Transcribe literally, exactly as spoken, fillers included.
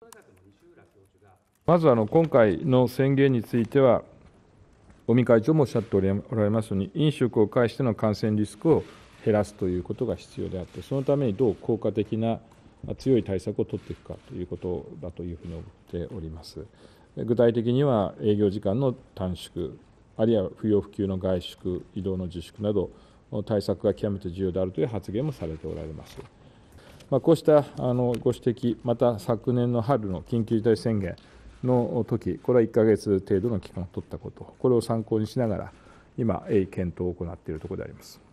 まずあの今回の宣言については、尾身会長もおっしゃっておられますように、飲食を介しての感染リスクを減らすということが必要であって、そのためにどう効果的な強い対策を取っていくかということだというふうに思っております。具体的には営業時間の短縮、あるいは不要不急の外出、移動の自粛など、対策が極めて重要であるという発言もされておられます。まあ、こうしたあのご指摘、また昨年の春の緊急事態宣言の時、これはいっかげつ程度の期間を取ったこと、これを参考にしながら、今、鋭意検討を行っているところであります。